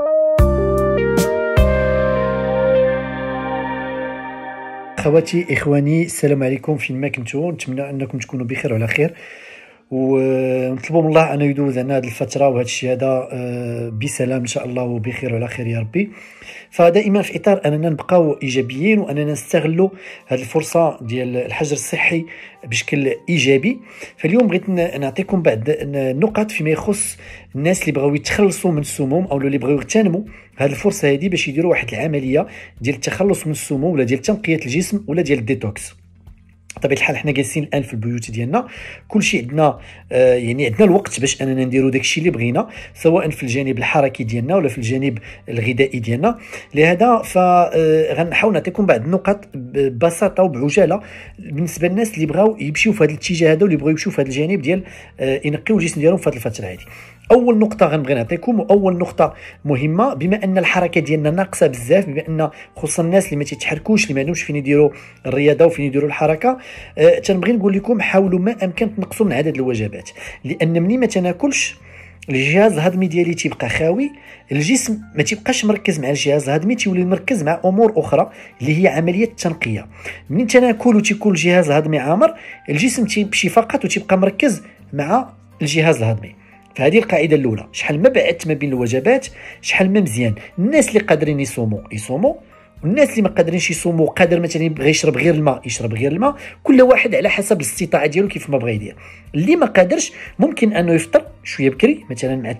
اخواتي اخواني، السلام عليكم. فين ما كنتو نتمنى انكم تكونوا بخير وعلى خير، ونطلبوا من الله انه يدوز عنا هذه الفتره وهذا الشيء هذا بسلام ان شاء الله وبخير وعلى خير يا ربي. فدائما في اطار اننا نبقاو ايجابيين واننا نستغلوا هذه الفرصه ديال الحجر الصحي بشكل ايجابي. فاليوم بغيت نعطيكم بعض النقط فيما يخص الناس اللي بغاو يتخلصوا من السموم او اللي بغاو يغتنموا هذه الفرصه هذه باش يديروا واحد العمليه ديال التخلص من السموم ولا ديال تنقيه الجسم ولا ديال الديتوكس. بطبيعه الحال حنا جالسين الان في البيوت ديالنا، كلشي عندنا يعني عندنا الوقت باش اننا نديروا داكشي اللي بغينا، سواء في الجانب الحركي ديالنا ولا في الجانب الغذائي ديالنا. لهذا غنحاول نعطيكم بعض النقط ببساطه وبعجاله بالنسبه للناس اللي بغاو يمشيو في هذا الاتجاه هذا واللي بغاو يمشيو في هذا الجانب ديال ينقيو الجسم ديالهم في هذه الفتره هذه. اول نقطه غنبغي نعطيكم، واول نقطه مهمه، بما ان الحركه ديالنا ناقصه بزاف، بما ان خصوصا الناس اللي ما تيتحركوش، اللي ما عندهمش فين يديروا الرياضه وفين يديروا الحركه، تنبغي نقول لكم حاولوا ما امكن تنقصوا من عدد الوجبات، لان ملي ما تناكلش الجهاز الهضمي ديالي تيبقى خاوي، الجسم ما تيبقاش مركز مع الجهاز الهضمي، تيولي مركز مع امور اخرى اللي هي عمليه التنقيه. منين تناكل وتيكون الجهاز الهضمي عامر، الجسم تيمشي فقط وتيبقى مركز مع الجهاز الهضمي. فهذه القاعده الاولى، شحال ما بعدت ما بين الوجبات شحال ما مزيان. الناس اللي قادرين يصوموا، والناس اللي ما قادرينش يصوموا قادر مثلا يبغي يشرب غير الماء يشرب غير الماء، كل واحد على حسب الاستطاعه ديالو كيف ما بغى يدير. اللي ما قادرش ممكن انه يفطر شويه بكري مثلا مع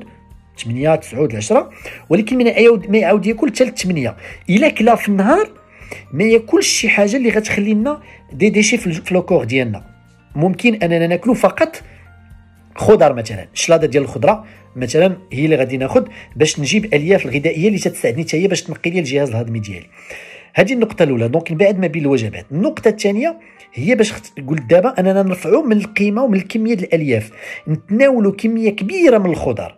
8 9 10، ولكن ما يعاود ياكل حتى 8. الا كلا في النهار ما ياكلش شي حاجه اللي غتخلي لنا دي ديشي في لوكور ديالنا. ممكن اننا ناكلوا فقط خضر، مثلا الشلاضه ديال الخضره مثلا هي اللي غادي ناخذ باش نجيب الالياف الغذائيه اللي تتساعدني حتى هي باش تنقي لي الجهاز الهضمي ديالي. هذه النقطه الاولى، دونك نبعد ما بين الوجبات. النقطه الثانيه هي باش قلت دابا اننا نرفعوا من القيمه ومن الكميه ديال الالياف، نتناولوا كميه كبيره من الخضر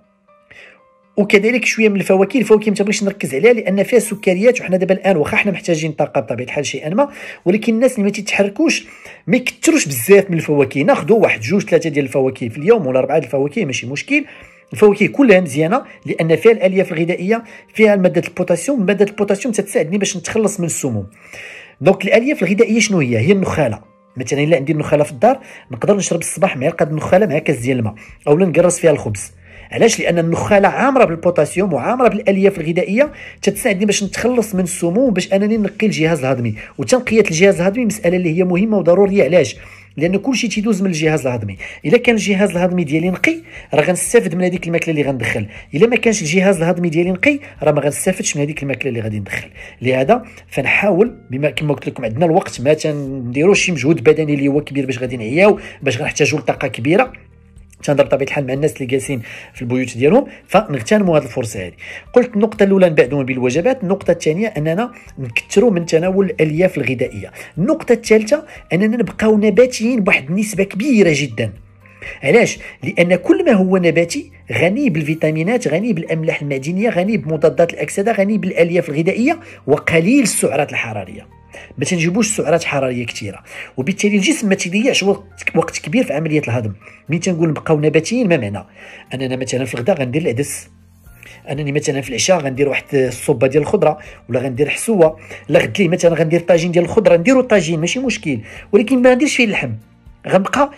وكذلك شويه من الفواكه. الفواكه ما تبغيش نركز عليها لان فيها سكريات، وحنا دابا الان واخا حنا محتاجين طاقه بطبيعه الحال شيئا ما، ولكن الناس اللي ما تيتحركوش ما يكثروش بزاف من الفواكه. ناخذوا 1 2 3 ديال الفواكه في اليوم ولا 4 ديال الفواكه ماشي مشكل. الفواكه كلها مزيانه لان فيها الالياف الغذائيه، فيها ماده البوتاسيوم. ماده البوتاسيوم تتساعدني باش نتخلص من السموم. دونك الالياف الغذائيه شنو هي النخاله. مثلا الا عندي النخاله في الدار نقدر نشرب الصباح معلقه النخاله مع كاس ديال الماء، اولا نقرص فيها الخبز. علاش؟ لان النخاله عامره بالبوتاسيوم وعامره بالالياف الغذائيه تتساعدني باش نتخلص من السموم، باش انني نقي الجهاز الهضمي. وتنقيه الجهاز الهضمي مساله اللي هي مهمه وضروريه. علاش؟ لان كلشي تيدوز من الجهاز الهضمي. الا كان الجهاز الهضمي ديالي نقي راه غنستافد من هذيك الماكله اللي غندخل، الا ما كانش الجهاز الهضمي ديالي نقي راه ما غنستافدش من هذيك الماكله اللي غادي ندخل. لهذا فنحاول بما كما قلت لكم عندنا الوقت، ما تنديروش شي مجهود بدني اللي هو كبير باش غادي نعياو، باش غنحتاجوا لطاقه كبيره. تنهضر بطبيعه الحال مع الناس اللي جالسين في البيوت ديالهم، فنغتنموا هذه الفرصه هذه. قلت النقطه الاولى نبعدوا بالوجبات، النقطه الثانيه اننا نكثروا من تناول الالياف الغذائيه، النقطه الثالثه اننا نبقاو نباتيين بواحد النسبه كبيره جدا. علاش؟ لان كل ما هو نباتي غني بالفيتامينات، غني بالاملاح المعدنيه، غني بمضادات الاكسده، غني بالالياف الغذائيه، وقليل السعرات الحراريه. ما تنجيبوش سعرات حراريه كثيره، وبالتالي الجسم ما تيضيعش وقت كبير في عمليه الهضم. ملي تنقول نبقاو نباتيين ما معنى؟ اننا مثلا في الغداء غندير العدس، انني مثلا في العشاء غندير واحد الصوبه ديال الخضره ولا غندير حسوه، لا غد لي مثلا غندير طاجين ديال الخضره نديرو طاجين ماشي مشكل، ولكن ما نديرش فيه اللحم. غنبقى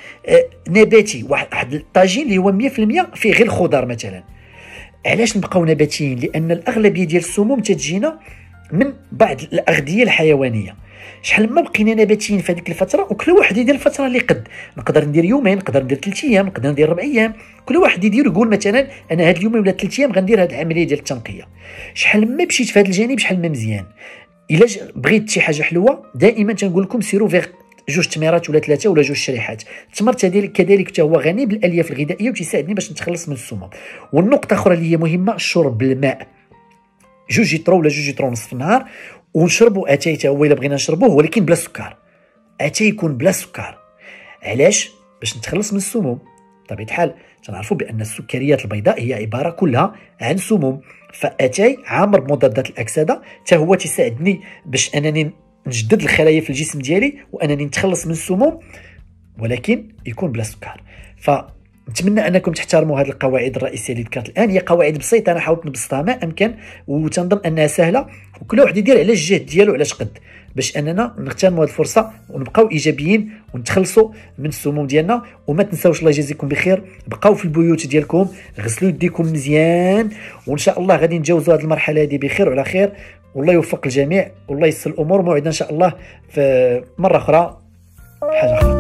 نباتي، واحد الطاجين اللي هو 100% فيه غير الخضر مثلا. علاش نبقاو نباتيين؟ لان الاغلبيه ديال السموم تتجينا من بعض الاغذيه الحيوانيه. شحال ما بقينا نباتيين في هذيك الفتره، وكل واحد يدير الفتره اللي نقدر ندير يومين، نقدر ندير 3 ايام، نقدر ندير 4 ايام، كل واحد يدير يقول مثلا انا هاد اليومين ولا 3 ايام غندير هاد العمليه ديال التنقيه. شحال ما مشيت في هذا الجانب شحال ما مزيان. الا بغيت شي حاجه حلوه دائما تنقول لكم سيروا فيغ 2 تميرات ولا 3 ولا 2 شريحات. التمر كذلك حتى هو غني بالالياف الغذائيه وتساعدني باش نتخلص من السموم. والنقطه اخرى اللي هي مهمه، الشرب الماء 2 لتر ولا 2 لتر ونص في النهار، ونشربوا اتاي حتى هو الا بغينا نشربوه ولكن بلا سكر. اتاي يكون بلا سكر. علاش؟ باش نتخلص من السموم. بطبيعه الحال تنعرفوا بان السكريات البيضاء هي عباره كلها عن سموم، فاتاي عامر بمضادات الاكسده حتى هو تساعدني باش انني نجدد الخلايا في الجسم ديالي وانني نتخلص من السموم، ولكن يكون بلا سكر. نتمنى انكم تحترموا هذه القواعد الرئيسيه اللي ذكرت الان. هي قواعد بسيطه، انا حاولت نبسطها ما امكن، وتنظن انها سهله، وكل واحد يدير على الجهد ديالو على قد، باش اننا نغتنموا هذه الفرصه ونبقاو ايجابيين ونتخلصوا من السموم ديالنا. وما تنساوش الله يجازيكم بخير، بقاو في البيوت ديالكم، غسلوا يديكم مزيان، وان شاء الله غادي نتجاوزوا هذه المرحله هذه بخير وعلى خير، والله يوفق الجميع والله يسر الامور. موعدنا ان شاء الله في مره اخرى حاجه اخرى.